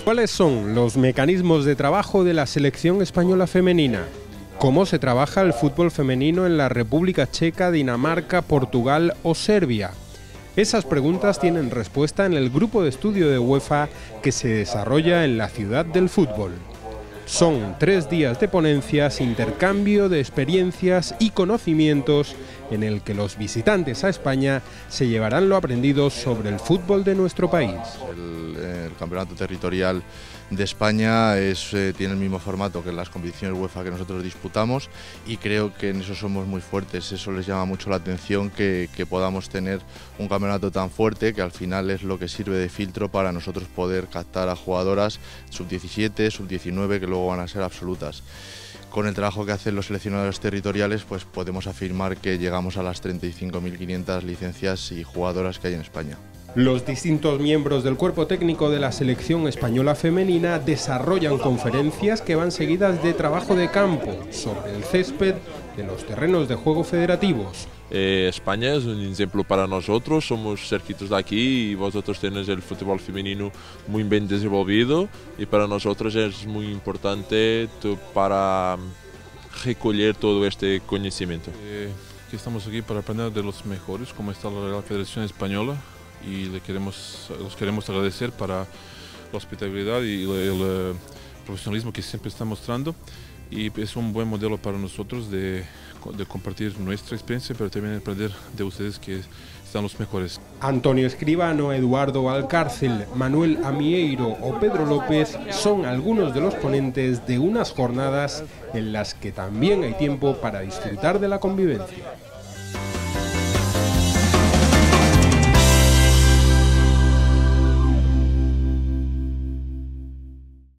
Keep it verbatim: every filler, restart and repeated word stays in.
¿Cuáles son los mecanismos de trabajo de la selección española femenina? ¿Cómo se trabaja el fútbol femenino en la República Checa, Dinamarca, Portugal o Serbia? Esas preguntas tienen respuesta en el grupo de estudio de UEFA que se desarrolla en la ciudad del fútbol. Son tres días de ponencias, intercambio de experiencias y conocimientos en el que los visitantes a España se llevarán lo aprendido sobre el fútbol de nuestro país. El, el campeonato territorial de España es, eh, tiene el mismo formato que las competiciones UEFA que nosotros disputamos y creo que en eso somos muy fuertes. Eso les llama mucho la atención que, que podamos tener un campeonato tan fuerte, que al final es lo que sirve de filtro para nosotros poder captar a jugadoras sub diecisiete, sub diecinueve que luego van a ser absolutas. Con el trabajo que hacen los seleccionadores territoriales, pues podemos afirmar que llegamos a las treinta y cinco mil quinientas licencias y jugadoras que hay en España. Los distintos miembros del cuerpo técnico de la selección española femenina desarrollan conferencias que van seguidas de trabajo de campo sobre el césped de los terrenos de juego federativos. Eh, España es un ejemplo para nosotros, somos cerquitos de aquí y vosotros tenéis el fútbol femenino muy bien desenvolvido y para nosotros es muy importante para recoger todo este conocimiento. Eh, que estamos aquí para aprender de los mejores, como está la Real Federación Española, y le queremos, los queremos agradecer para la hospitalidad y el, el profesionalismo que siempre está mostrando, y es un buen modelo para nosotros de, de compartir nuestra experiencia, pero también aprender de ustedes que están los mejores. Antonio Escribano, Eduardo Valcárcel, Manuel Amieiro o Pedro López son algunos de los ponentes de unas jornadas en las que también hay tiempo para disfrutar de la convivencia.